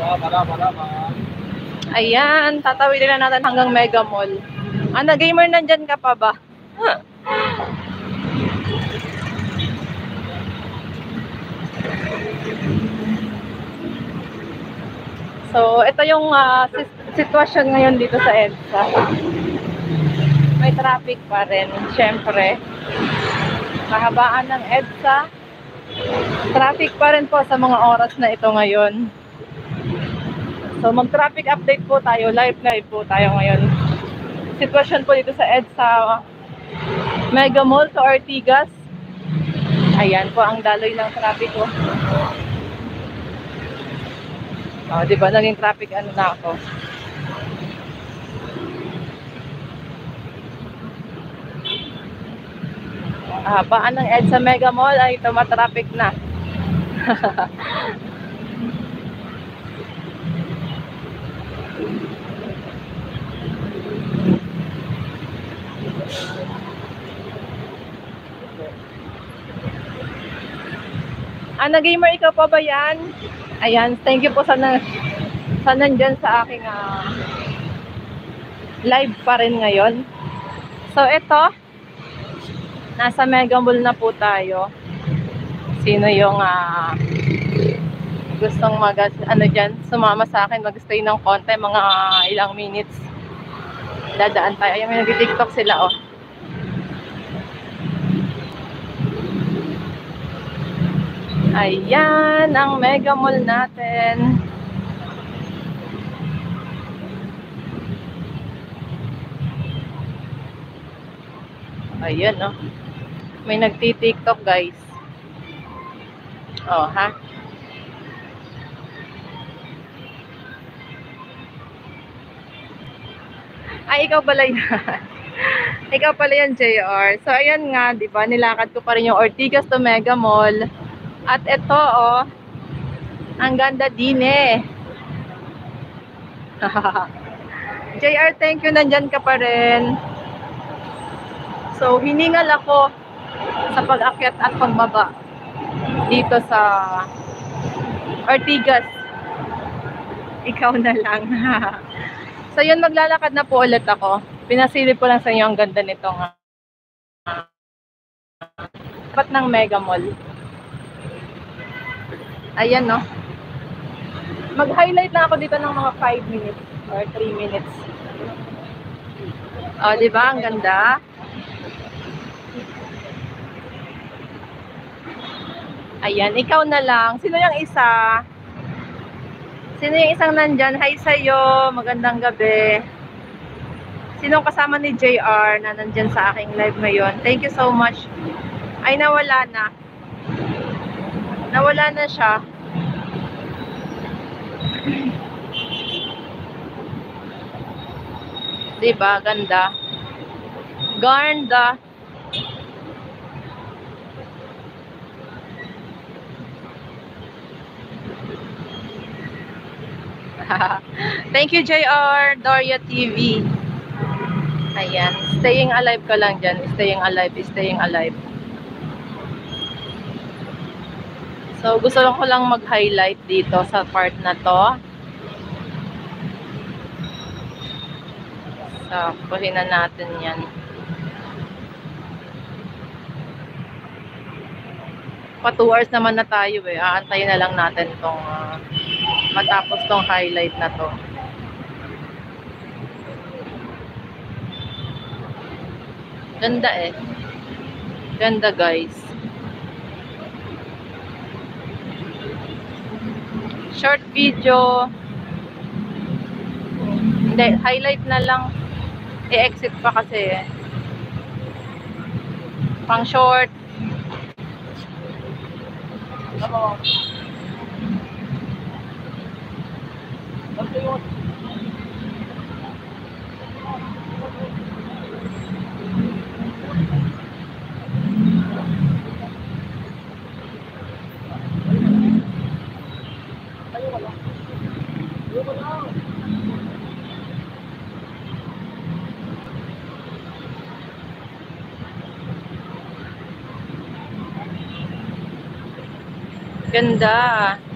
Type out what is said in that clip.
Ayan, tatawidin na natin hanggang Mega Mall. Ano, gamer, nandyan ka pa ba? So, ito yung sitwasyon ngayon dito sa EDSA. May traffic pa rin, syempre. Kahabaan ng EDSA. Traffic pa rin po sa mga oras na ito ngayon. So, mag-traffic update po tayo. Live po tayo ngayon. Sitwasyon po dito sa EDSA Mega Mall to Ortigas. Ayan po ang daloy ng traffic ko. Oh, di ba naging traffic ano na ako. Habaan ng EDSA Mega Mall ay tumatraffic na. Ana gamer, ikaw pa ba yan? Ayan, thank you po sa nandyan sa aking live pa rin ngayon. So, ito, nasa Mega Mall na po tayo. Sino yung gustong sumama sa akin, mag-stay ng konti, mga ilang minutes. Dadaan tayo. Ayan, may nag-tiktok sila, oh. Ayan, ang Mega Mall natin. Ayan, no? May nagti-tiktok, guys. Oh, ha? Ay, ikaw pala yan. Ikaw pala yan, JR. So, ayan nga, di ba? Nilakad ko pa rin yung Ortigas to Mega Mall. At ito, oh, ang ganda din eh. JR, thank you, nandyan ka pa rin. So, hiningal ako sa pag-akyat at pagbaba dito sa Ortigas. Ikaw na lang. So, yun, maglalakad na po ulit ako. Pinasilip ko lang sa inyo ang ganda nitong tapat ng Mega Mall. Ayan, no? Mag-highlight na ako dito ng mga 5 minutes or 3 minutes. O, di ba? Ang ganda. Ayan, ikaw na lang. Sino yung isa? Sino yung isang nandyan? Hi sa'yo. Magandang gabi. Sinong kasama ni JR na nandyan sa aking live ngayon? Thank you so much. Ay, nawala na. Nawala na siya. Diba? Ganda. Ganda. Thank you, JR. Doria TV. Ayan. Staying alive ka lang dyan. Staying alive. Staying alive. So, gusto ko lang mag-highlight dito sa part na to. So, kuhin na natin yan. Pa 2 hours naman na tayo eh. Aantayin na lang natin tong matapos tong highlight na to. Ganda eh. Ganda, guys. Short video. Hindi, highlight na lang. I-exit pa kasi eh. Pang short. Ganda.